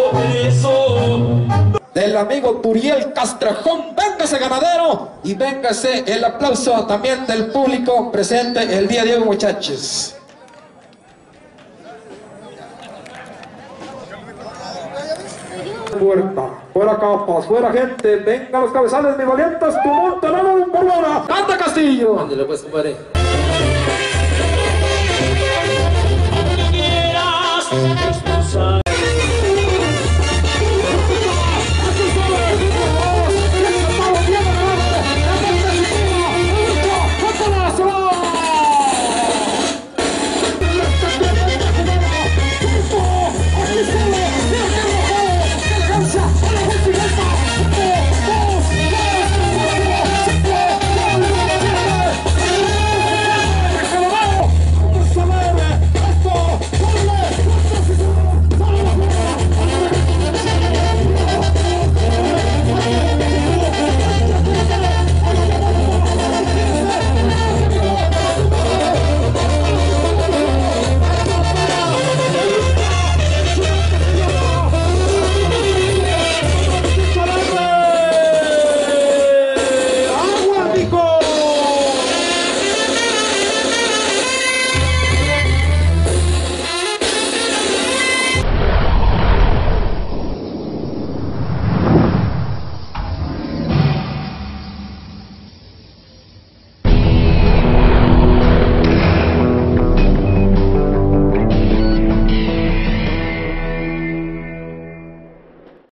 del amigo Turiel Castrejón. Véngase, ganadero, y véngase el aplauso también del público presente el día de hoy, muchachos. Puerta, fuera capas, fuera gente, venga los cabezales, mis valientes, tu monte, no, por hora. ¡Canta, Castillo! Ándale pues, compadre.